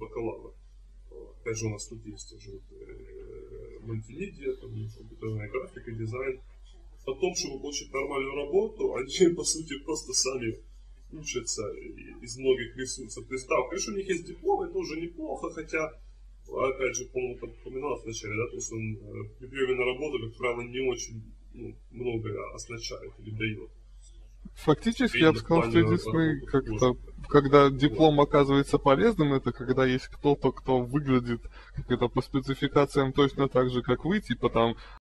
бакалавра. Опять же, у нас тут есть уже мультимедиа, компьютерная графика, дизайн. О том, чтобы получить нормальную работу, они, по сути, просто сами учатся из многих ресурсов. То есть, да, конечно, у них есть диплом, это уже неплохо, хотя, опять же, по-моему, там упоминалось вначале, да, то есть он при приеме на работу, как правило, не очень многое означает или дает. Фактически, я бы сказал, что единственный, как-то, когда диплом оказывается полезным, это когда есть кто-то, кто выглядит как это по спецификациям точно так же, как вы, типа там